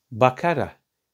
Bakara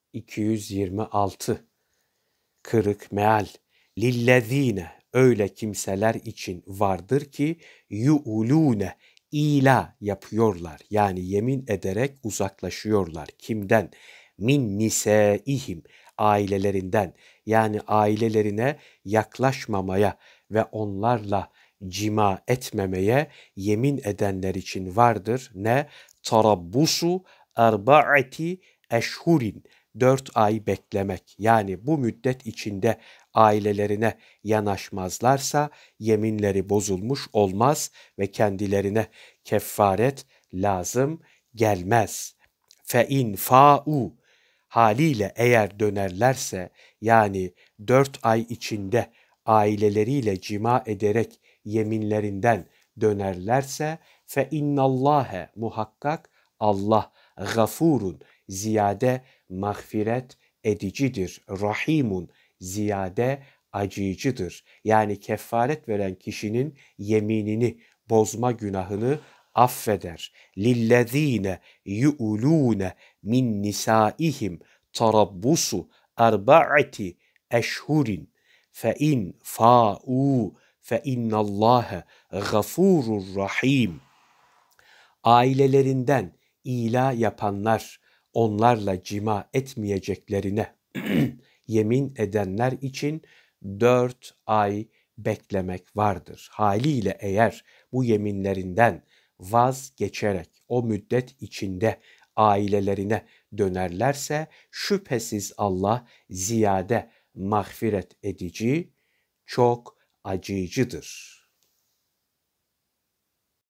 226. Kırık meal. Lillezine, öyle kimseler için vardır ki yu'ulune, ila yapıyorlar. Yani yemin ederek uzaklaşıyorlar. Kimden? Min nisaihim, ailelerinden. Yani ailelerine yaklaşmamaya ve onlarla cima etmemeye yemin edenler için vardır. Ne? Tarabbusu erbaati eşhurin, 4 ay beklemek. Yani bu müddet içinde ailelerine yanaşmazlarsa yeminleri bozulmuş olmaz ve kendilerine kefaret lazım gelmez. Fe in fa'u, haliyle eğer dönerlerse, yani 4 ay içinde aileleriyle cima ederek yeminlerinden dönerlerse, fe innallâhe, muhakkak Allah gafurun, ziyade mağfiret edicidir. Rahimun, ziyade acıyıcıdır. Yani kefaret veren kişinin yeminini bozma günahını affeder. Lillezine yu'lune min nisaihim tarabbusu erbaati eşhurin fe in fa'u fe innallâhe gafurur rahim. Ailelerinden ila yapanlar, onlarla cima etmeyeceklerine yemin edenler için 4 ay beklemek vardır. Haliyle eğer bu yeminlerinden vazgeçerek o müddet içinde ailelerine dönerlerse şüphesiz Allah ziyade mağfiret edici, çok acıyıcıdır.